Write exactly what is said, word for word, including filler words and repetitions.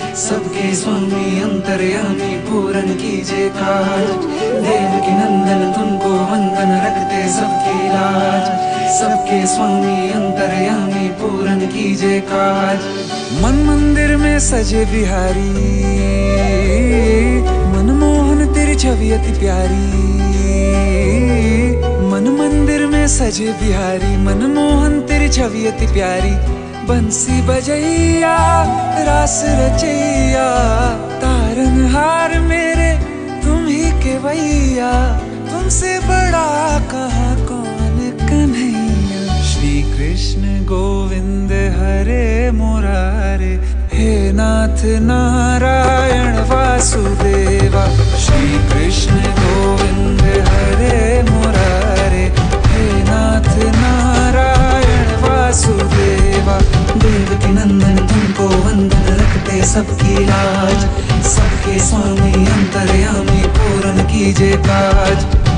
सबके स्वामी अंतर्यामी पूरन कीजिए काज। देवकी नंदन तुमको वंदन रखते सबकी लाज। सबके स्वामी अंतर्यामी पूरन कीजिए काज। मन मंदिर में सजे बिहारी, मनमोहन तेरी छवि अति प्यारी। मन मंदिर में सजे बिहारी, मनमोहन तेरी छवि अति प्यारी। बंसी बजैया रास रचैया, तारनहार मेरे तुम ही के भैया। तुमसे बड़ा कहाँ कौन कन्हैया। श्री कृष्ण गोविंद हरे मुरारे, हे नाथ नारायण वासुदेवा। श्री कृष्ण गोविंद हरे मुरारे, हे नाथ नारायण वासुदेवा। देवकी नंदन तुमको वंदन रखते सबकी लाज। सबके स्वामी अंतर्यामी पूरन कीजिए काज।